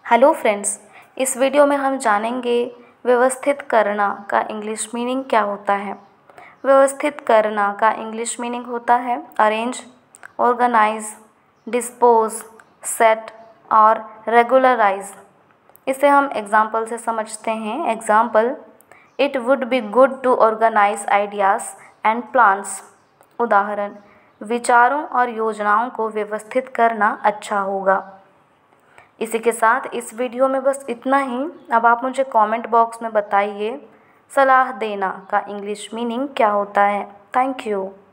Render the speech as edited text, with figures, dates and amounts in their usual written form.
Hello friends, इस video में हम जानेंगे व्यवस्थित करना का इंग्लिश मीनिंग क्या होता है। व्यवस्थित करना का इंग्लिश मीनिंग होता है अरेंज, ऑर्गेनाइज, डिस्पोज, सेट और रेगुलराइज। इसे हम एग्जाम्पल से समझते हैं। Example, it would be good to organise ideas and plans. उदाहरण, विचारों और योजनाओं को व्यवस्थित करना अच्छा होगा। इसी के साथ इस वीडियो में बस इतना ही। अब आप मुझे कमेंट बॉक्स में बताइए सलाह देना का इंग्लिश मीनिंग क्या होता है। Thank you.